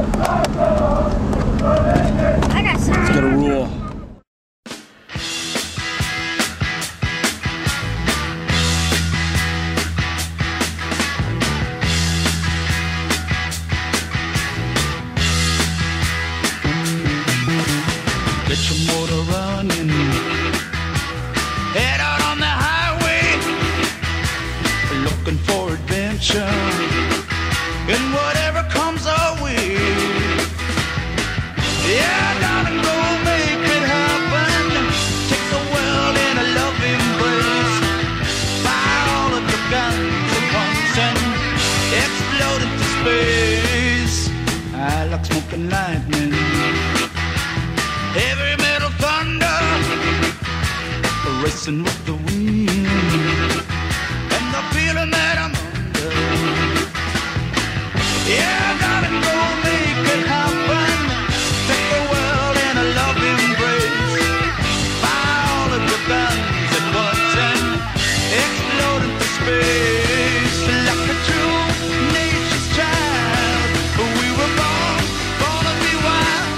I got some. It's got a rule. Get your motor running. Head out on the highway, looking for adventure and whatever comes our way. Yeah, darling, go make it happen. Take the world in a love embrace. Fire all of your guns at once and explode into space. I like smoking lightning, heavy metal thunder, racing with the wind, and the feeling that I'm under. Yeah, darling, go make it happen. Take the world in a love embrace. Fire all of your guns at once and explode into space. Like a true nature's child, we were born to be wild.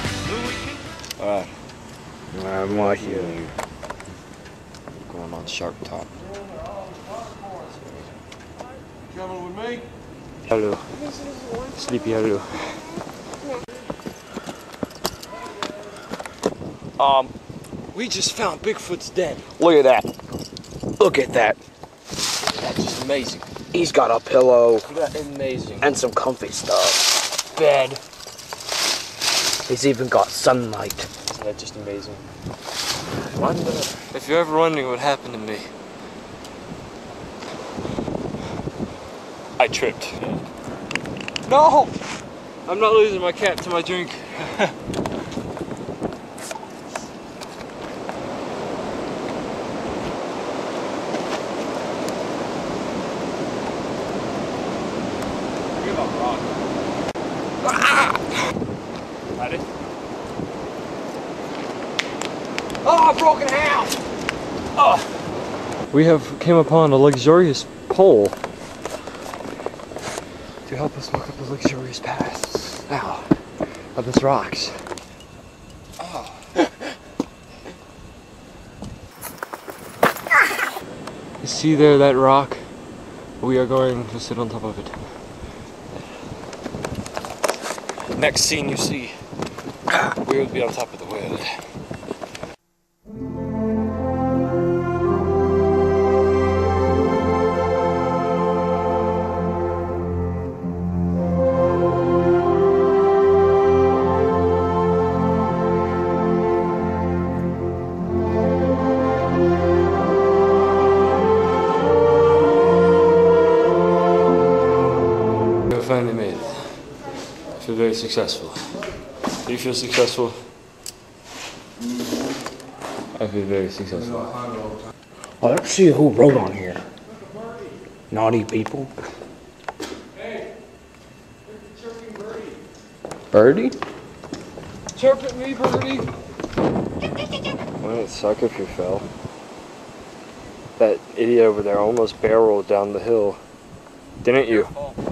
I'm right here. Going on Shark Top. Coming with me? Hello. Sleepy hello. We just found Bigfoot's den. Look at that. Look at that. That's just amazing. He's got a pillow. Amazing. And some comfy stuff. Bed. He's even got sunlight. Isn't that just amazing? Wonder if you're ever wondering what happened to me. I tripped. No! I'm not losing my cap to my drink. Give up, rock. Got it? Oh, broken house! Oh. We have came upon a luxurious pole to help us walk up the luxurious paths. Ow. Of these rocks. Oh. You see there that rock? We are going to sit on top of it. Next scene you see, we will be on top of the world. Finally made it. I feel very successful. Do you feel successful? I feel very successful. Oh, let's see who wrote on here. Naughty people. Hey, there's a chirping birdie. Birdie? Chirp at me, birdie. Wouldn't it suck if you fell? That idiot over there almost barreled down the hill. Didn't you?